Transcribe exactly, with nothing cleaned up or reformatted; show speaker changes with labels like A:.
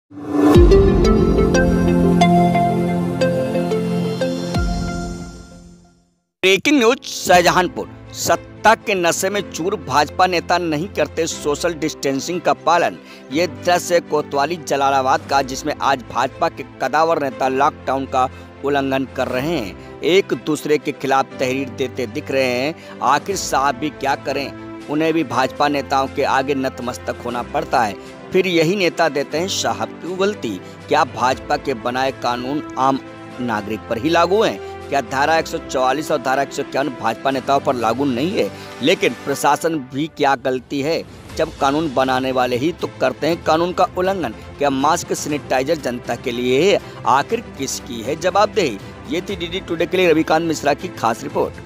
A: Breaking news Shahjahanpur. सत्ता के नशे में चूर भाजपा नेता नहीं करते सोशल डिस्टेंसिंग का पालन। ये दृश्य कोतवाली जलालाबाद का, जिसमें आज भाजपा के कदावर नेता लॉकडाउन का उल्लंघन कर रहे हैं, एक दूसरे के खिलाफ तहरीर देते दिख रहे हैं। आखिर साहब भी क्या करें, उन्हें भी भाजपा नेताओं के आगे नतमस्तक होना पड़ता है। फिर यही नेता देते हैं साहब की उगलती। क्या भाजपा के बनाए कानून आम नागरिक पर ही लागू हैं? क्या धारा एक सौ चौवालीस और धारा एक सौ इक्यावन भाजपा नेताओं पर लागू नहीं है? लेकिन प्रशासन भी क्या गलती है जब कानून बनाने वाले ही तो करते हैं कानून का उल्लंघन। क्या मास्क सैनिटाइजर जनता के लिए है? आखिर किसकी है जवाबदेही? ये थी डीडी टुडे के लिए रविकांत मिश्रा की खास रिपोर्ट।